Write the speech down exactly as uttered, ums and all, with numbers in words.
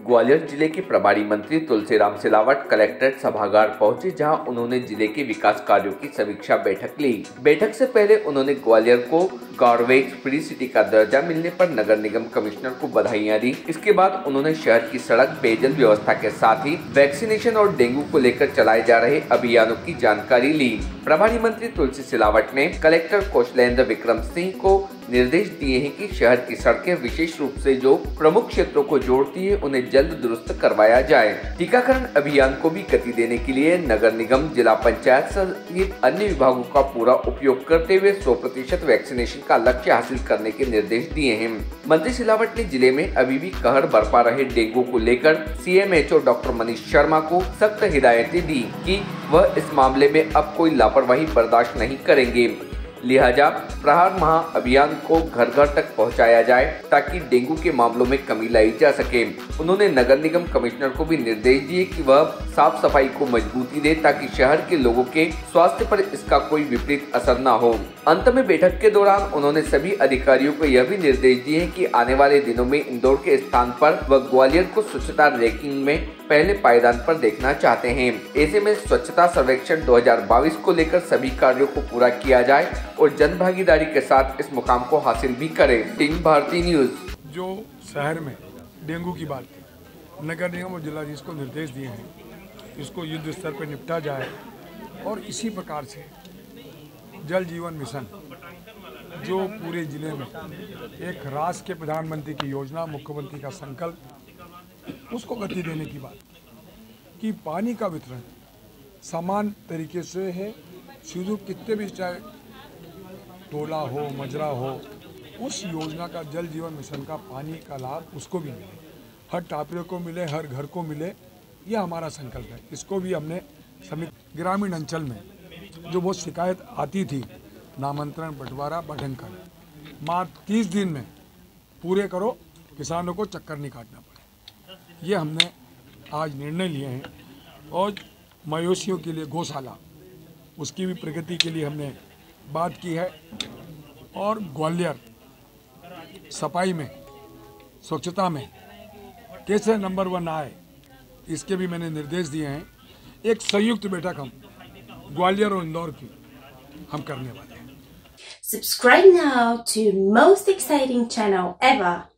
ग्वालियर जिले के प्रभारी मंत्री तुलसीराम सिलावट कलेक्ट्रेट सभागार पहुंचे, जहां उन्होंने जिले के विकास कार्यों की समीक्षा बैठक ली। बैठक से पहले उन्होंने ग्वालियर को गार्बेज फ्री सिटी का दर्जा मिलने पर नगर निगम कमिश्नर को बधाइयां दी। इसके बाद उन्होंने शहर की सड़क, पेयजल व्यवस्था के साथ ही वैक्सीनेशन और डेंगू को लेकर चलाए जा रहे अभियानों की जानकारी ली। प्रभारी मंत्री तुलसी सिलावट ने कलेक्टर कौशलेंद्र विक्रम सिंह को निर्देश दिए हैं कि शहर की सड़कें, विशेष रूप से जो प्रमुख क्षेत्रों को जोड़ती है, उन्हें जल्द दुरुस्त करवाया जाए। टीकाकरण अभियान को भी गति देने के लिए नगर निगम, जिला पंचायत सहित अन्य विभागों का पूरा उपयोग करते हुए सौ प्रतिशत वैक्सीनेशन का लक्ष्य हासिल करने के निर्देश दिए हैं। मंत्री सिलावट ने जिले में अभी भी कहर बरपा रहे डेंगू को लेकर सीएमएचओ डॉक्टर मनीष शर्मा को सख्त हिदायतें दी कि वह इस मामले में अब कोई लापरवाही बर्दाश्त नहीं करेंगे। लिहाजा प्रहार महा अभियान को घर घर तक पहुंचाया जाए ताकि डेंगू के मामलों में कमी लाई जा सके। उन्होंने नगर निगम कमिश्नर को भी निर्देश दिए कि वह साफ सफाई को मजबूती दे ताकि शहर के लोगों के स्वास्थ्य पर इसका कोई विपरीत असर न हो। अंत में बैठक के दौरान उन्होंने सभी अधिकारियों को यह भी निर्देश दिए कि आने वाले दिनों में इंदौर के स्थान पर व ग्वालियर को स्वच्छता रैंकिंग में पहले पायदान पर देखना चाहते हैं। ऐसे में स्वच्छता सर्वेक्षण दो हज़ार बाईस को लेकर सभी कार्यों को पूरा किया जाए और जन भागीदारी के साथ इस मुकाम को हासिल भी करें। Team Bharti news. जो शहर में डेंगू की बात थी, नगर निगम और जिलाधीश को निर्देश दिए हैं, इसको युद्ध स्तर पर निपटा जाए और इसी प्रकार से जल जीवन मिशन जो पूरे जिले में एक राष्ट्र के प्रधानमंत्री की योजना, मुख्यमंत्री का संकल्प, उसको गति देने की बात कि पानी का वितरण समान तरीके से है। शुरू कितने भी चाहे टोला हो, मजरा हो, उस योजना का, जल जीवन मिशन का पानी का लाभ उसको भी मिले, हर टापरे को मिले, हर घर को मिले, यह हमारा संकल्प है। इसको भी हमने समिति ग्रामीण अंचल में जो बहुत शिकायत आती थी, नामांतरण, बंटवारा, बढ़न कर, मात्र तीस दिन में पूरे करो, किसानों को चक्कर नहीं काटना पड़े। ये हमने आज निर्णय लिए हैं। और मवेशियों के लिए गौशाला, उसकी भी प्रगति के लिए हमने बात की है। और ग्वालियर सफाई में, स्वच्छता में कैसे नंबर वन आए, इसके भी मैंने निर्देश दिए हैं। एक संयुक्त बैठक हम ग्वालियर और इंदौर की हम करने वाले हैं। Subscribe now to most exciting channel ever.